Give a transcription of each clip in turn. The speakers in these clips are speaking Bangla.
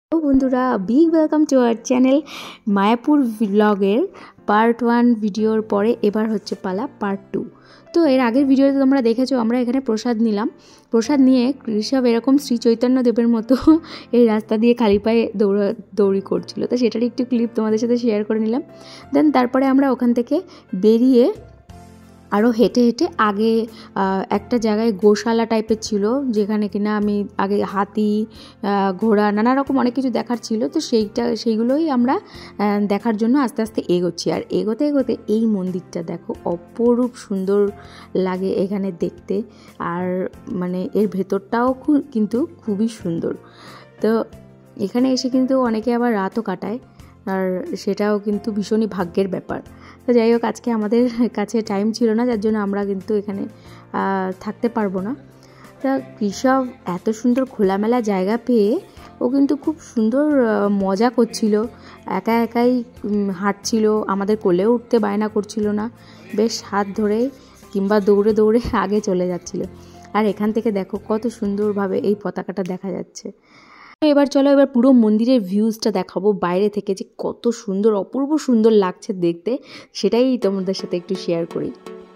তো বন্ধুরা, big welcome to our channel Mayapur ব্লগের পার্ট 1 ভিডিওর পরে এবার হচ্ছে পালা পার্ট 2। তো এর আগের ভিডিওতে তোমরা দেখেছো আমরা এখানে প্রসাদ নিলাম। প্রসাদ নিয়ে ঋষভ এরকম শ্রী চৈতন্য দেবের মতো এই রাস্তা দিয়ে খালি পায়ে দৌড়ি করছিল, তো সেটার একটু ক্লিপ তোমাদের সাথে শেয়ার করে নিলাম। দেন তারপরে আমরা ওখান থেকে বেরিয়ে আরও হেঁটে হেঁটে আগে একটা জায়গায় গোশালা টাইপের ছিল, যেখানে কিনা আমি আগে হাতি, ঘোড়া, নানা রকম অনেক কিছু দেখার ছিল। তো সেইগুলোই আমরা দেখার জন্য আস্তে আস্তে এগোচ্ছি। আর এগোতে এগোতে এই মন্দিরটা দেখো, অপরূপ সুন্দর লাগে এখানে দেখতে। আর মানে এর ভেতরটাও কিন্তু খুবই সুন্দর। তো এখানে এসে কিন্তু অনেকে আবার রাতও কাটায়, আর সেটাও কিন্তু ভীষণই ভাগ্যের ব্যাপার। তো যাই হোক, আজকে আমাদের কাছে টাইম ছিল না, যার জন্য আমরা কিন্তু এখানে থাকতে পারবো না। তা ঋষভ এত সুন্দর খোলামেলা জায়গা পেয়ে ও কিন্তু খুব সুন্দর মজা করছিল, একা একাই হাঁটছিল, আমাদের কোলেও উঠতে বায়না করছিল না, বেশ হাত ধরে কিংবা দৌড়ে দৌড়ে আগে চলে যাচ্ছিল। আর এখান থেকে দেখো কত সুন্দরভাবে এই পতাকাটা দেখা যাচ্ছে। এবার চলো, এবার পুরো মন্দিরের ভিউজটা দেখাবো বাইরে থেকে, যে কত সুন্দর, অপূর্ব সুন্দর লাগছে দেখতে, সেটাই তোমাদের সাথে একটু শেয়ার করি।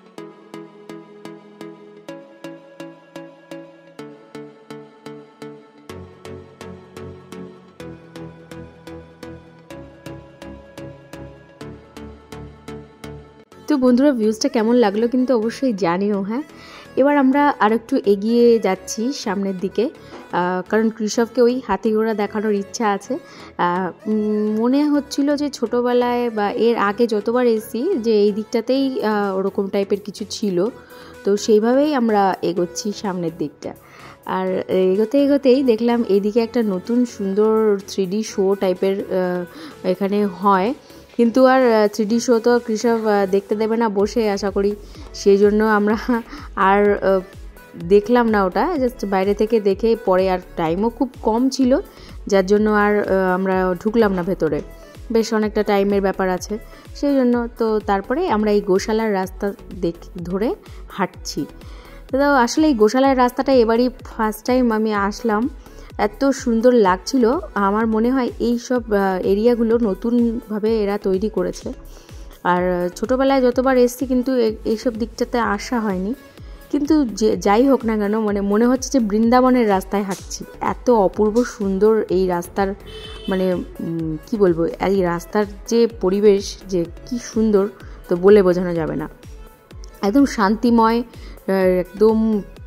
তো বন্ধুরা, ভিউজটা কেমন লাগলো কিন্তু অবশ্যই জানিও। হ্যাঁ, এবার আমরা আরেকটু এগিয়ে যাচ্ছি সামনের দিকে, কারণ ঋষভকে ওই হাতি ঘোড়া দেখানোর ইচ্ছা আছে। মনে হচ্ছিল যে ছোটোবেলায় বা এর আগে যতবার এসেছি যে এই দিকটাতেই ওরকম টাইপের কিছু ছিল, তো সেইভাবেই আমরা এগোচ্ছি সামনের দিকটা। আর এগোতে এগোতেই দেখলাম এইদিকে একটা নতুন সুন্দর 3D শো টাইপের এখানে হয়, কিন্তু আর 3D শো তো ঋষভ দেখতে দেবে না বসে, আশা করি, সেই জন্য আমরা আর দেখলাম না ওটা, জাস্ট বাইরে থেকে দেখে পরে, আর টাইমও খুব কম ছিল, যার জন্য আর আমরা ঢুকলাম না ভেতরে, বেশ অনেকটা টাইমের ব্যাপার আছে সেই জন্য। তো তারপরে আমরা এই গোশালার রাস্তা ধরে হাঁটছি। তো আসলে এই গোশালার রাস্তাটা এবারই ফার্স্ট টাইম আমি আসলাম, এত সুন্দর লাগছিল। আমার মনে হয় এই সব এরিয়াগুলো নতুনভাবে এরা তৈরি করেছে, আর ছোটোবেলায় যতবার এসেছি কিন্তু এইসব দিকটাতে আসা হয়নি। কিন্তু যাই হোক না কেন, মনে হচ্ছে যে বৃন্দাবনের রাস্তায় হাঁটছি, এত অপূর্ব সুন্দর এই রাস্তার, মানে কি বলবো, এই রাস্তার যে পরিবেশ যে কি সুন্দর, তো বলে বোঝানো যাবে না। একদম শান্তিময়, একদম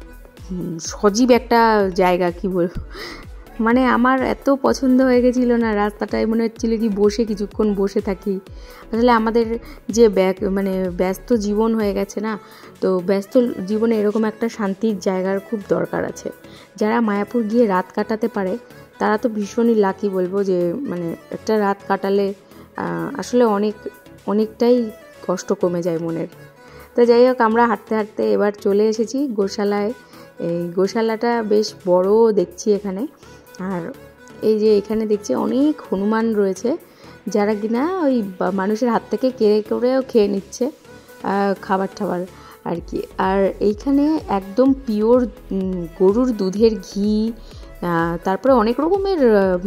সজীব একটা জায়গা, কি বলবো, মানে আমার এত পছন্দ হয়ে গেছিলো না রাস্তাটায়, মনে হচ্ছিলো কি বসে কিছুক্ষণ বসে থাকি। আসলে আমাদের যে ব্যস্ত জীবন হয়ে গেছে না, তো ব্যস্ত জীবনে এরকম একটা শান্তির জায়গার খুব দরকার আছে। যারা মায়াপুর গিয়ে রাত কাটাতে পারে তারা তো ভীষণই লাকি বলবো, যে মানে একটা রাত কাটালে আসলে অনেকটাই কষ্ট কমে যায় মনের। তো যাই হোক, আমরা হাঁটতে হাঁটতে এবার চলে এসেছি গোশালায়। এই গোশালাটা বেশ বড় দেখছি এখানে, আর এই যে এখানে দেখছি অনেক হনুমান রয়েছে, যারা কিনা ওই মানুষের হাত থেকে কেড়ে করেও খেয়ে নিচ্ছে খাবার টাবার আর কি। আর এইখানে একদম পিওর গরুর দুধের ঘি, তারপরে অনেক রকমের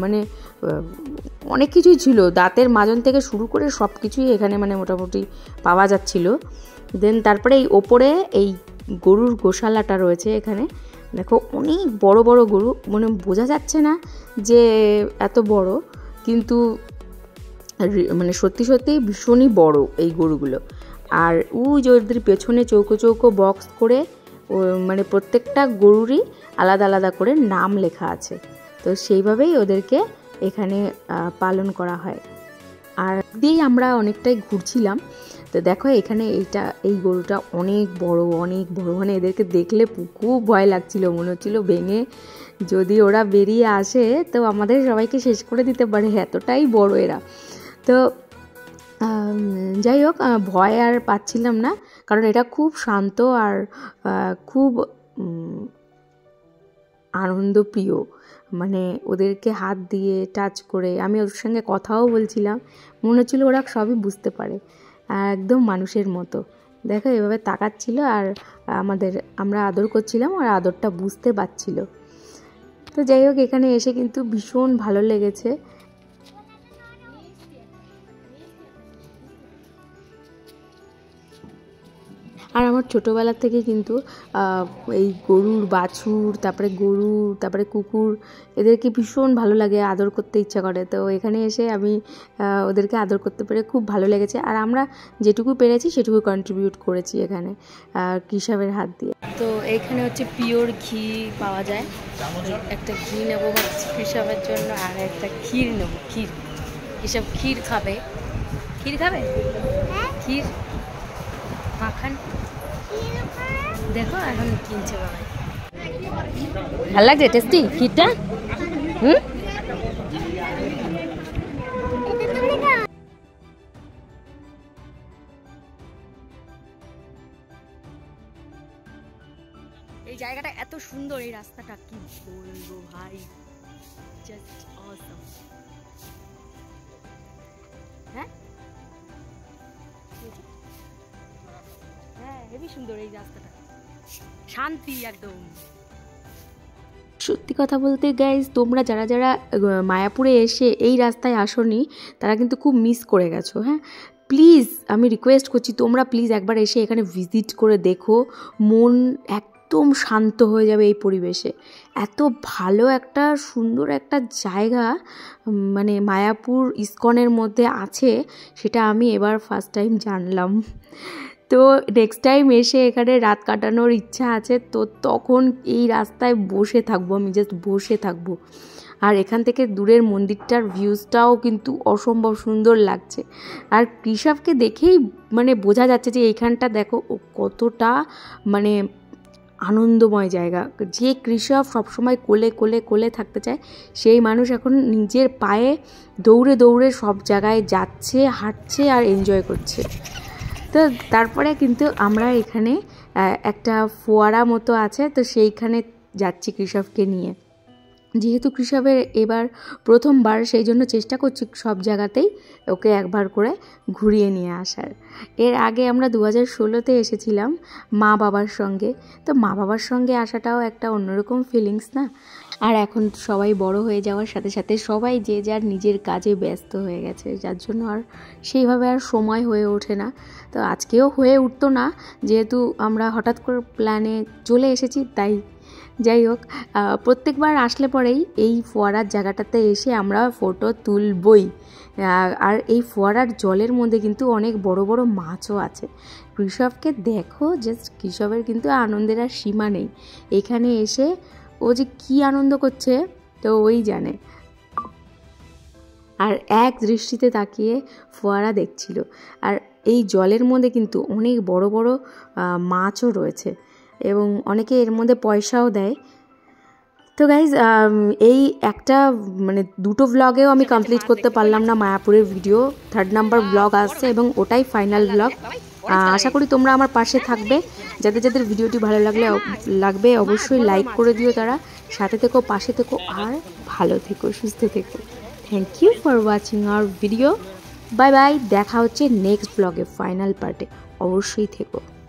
অনেক কিছুই ছিল, দাঁতের মাজন থেকে শুরু করে সব কিছুই এখানে মোটামুটি পাওয়া যাচ্ছিল। দেন তারপরে এই ওপরে এই গরুর গোশালাটা রয়েছে এখানে, দেখো অনেক বড় বড় গরু, বোঝা যাচ্ছে না যে এত বড়, কিন্তু সত্যি সত্যি ভীষণই বড় এই গরুগুলো। আর যে ওদের পেছনে চৌকো চৌকো বক্স করে প্রত্যেকটা গরুরই আলাদা আলাদা করে নাম লেখা আছে, তো সেইভাবেই ওদেরকে এখানে পালন করা হয়। আর দিয়েই আমরা অনেকটাই ঘুরছিলাম। তো দেখো এখানে এই গরুটা অনেক বড়, এদেরকে দেখলে খুব ভয় লাগছিল, মনে হচ্ছিল ভেঙে যদি ওরা বেরিয়ে আসে তো আমাদের সবাইকে শেষ করে দিতে পারে, এতটাই বড় এরা। তো যাই হোক, ভয় আর পাচ্ছিলাম না, কারণ এটা খুব শান্ত আর খুব আনন্দপ্রিয়। ওদেরকে হাত দিয়ে টাচ করে আমি ওর সঙ্গে কথাও বলছিলাম, মনে হচ্ছিলো ওরা সবই বুঝতে পারে, একদম মানুষের মতো। দেখো এভাবে তাকাচ্ছিল, আর আমরা আদর করছিলাম, আর আদরটা বুঝতে পারছিল। তো যাই হোক, এখানে এসে কিন্তু ভীষণ ভালো লেগেছে। আর আমার ছোটোবেলার থেকে কিন্তু এই গরুর বাছুর, তারপরে কুকুর, এদেরকে ভীষণ ভালো লাগে, আদর করতে ইচ্ছা করে। তো এখানে এসে আমি ওদেরকে আদর করতে পেরে খুব ভালো লেগেছে। আর আমরা যেটুকু পেরেছি সেটুকু কন্ট্রিবিউট করেছি এখানে কৃষকের হাত দিয়ে। তো এইখানে হচ্ছে পিওর ঘি পাওয়া যায়, একটা ঘি নেবো কৃষকের জন্য, আর একটা ক্ষীর নেবো। কৃষক ক্ষীর খাবে। ক্ষীর মাখান দেখো এখন কিনছে বাবা। ভালো লাগছে? টেস্টি ক্ষীরটা? এই জায়গাটা এত সুন্দর, এই রাস্তাটা কি বলবো ভাই, জাস্ট অসাম। হ্যাঁ হেবি সুন্দর এই রাস্তাটা, শান্তি একদম। সত্যি কথা বলতে গাইজ, তোমরা যারা যারা মায়াপুরে এসে এই রাস্তায় আসোনি তারা কিন্তু খুব মিস করে গেছো। হ্যাঁ, প্লিজ আমি রিকোয়েস্ট করছি, তোমরা প্লিজ একবার এসে এখানে ভিজিট করে দেখো, মন একদম শান্ত হয়ে যাবে এই পরিবেশে। এত ভালো একটা সুন্দর একটা জায়গা মানে মায়াপুর ইস্কনের মধ্যে আছে, সেটা আমি এবার ফার্স্ট টাইম জানলাম। তো নেক্সট টাইম এসে এখানে রাত কাটানোর ইচ্ছা আছে, তো তখন এই রাস্তায় বসে থাকবো, আমি জাস্ট বসে থাকবো। আর এখান থেকে দূরের মন্দিরটার ভিউজটাও কিন্তু অসম্ভব সুন্দর লাগছে। আর কৃষককে দেখেই মানে বোঝা যাচ্ছে যে এইখানটা দেখো কতটা মানে আনন্দময় জায়গা। যে কৃষক সবসময় কোলে কোলে কোলে থাকতে চায়, সেই মানুষ এখন নিজের পায়ে দৌড়ে দৌড়ে সব জায়গায় যাচ্ছে, হাঁটছে আর এনজয় করছে। তো তারপরে কিন্তু আমরা এখানে একটা ফোয়ারা মতো আছে, তো সেইখানে যাচ্ছি কৃষককে নিয়ে। যেহেতু কৃষকের এবার প্রথমবার, সেই জন্য চেষ্টা করছি সব জায়গাতেই ওকে একবার করে ঘুরিয়ে নিয়ে আসার। এর আগে আমরা 2016-তে এসেছিলাম মা বাবার সঙ্গে। তো মা বাবার সঙ্গে আসাটাও একটা অন্যরকম ফিলিংস না। আর এখন সবাই বড় হয়ে যাওয়ার সাথে সাথে সবাই যে যার নিজের কাজে ব্যস্ত হয়ে গেছে, যার জন্য আর সেইভাবে আর সময় হয়ে ওঠে না। তো আজকেও হয়ে উঠতো না, যেহেতু আমরা হঠাৎ করে প্ল্যানে চলে এসেছি তাই। যাই হোক, প্রত্যেকবার আসলে পরেই এই ফোয়ারার জায়গাটাতে এসে আমরা ফটো তুলবই। আর এই ফোয়ারার জলের মধ্যে কিন্তু অনেক বড় বড় মাছও আছে। কৃষককে দেখো, জাস্ট কৃষকের কিন্তু আনন্দের আর সীমা নেই। এখানে এসে ও যে কী আনন্দ করছে তো ওই জানে। আর এক দৃষ্টিতে তাকিয়ে ফোয়ারা দেখছিল। আর এই জলের মধ্যে কিন্তু অনেক বড় বড় মাছও রয়েছে এবং অনেকে এর মধ্যে পয়সাও দেয়। তো গাইজ, এই একটা মানে দুটো ব্লগেও আমি কমপ্লিট করতে পারলাম না মায়াপুরের ভিডিও। 3rd নাম্বার ব্লগ আসছে এবং ওটাই ফাইনাল ব্লগ। আশা করি তোমরা আমার পাশে থাকবে। যাদের যাদের ভিডিওটি ভালো লাগবে অবশ্যই লাইক করে দিও। তারা সাথে থেকো, পাশে থেকো, আর ভালো থেকো, সুস্থ থেকো। Thank you for watching our video. Bye bye, দেখা হচ্ছে নেক্সট ব্লগে ফাইনাল পার্টে। অবশ্যই থেকো।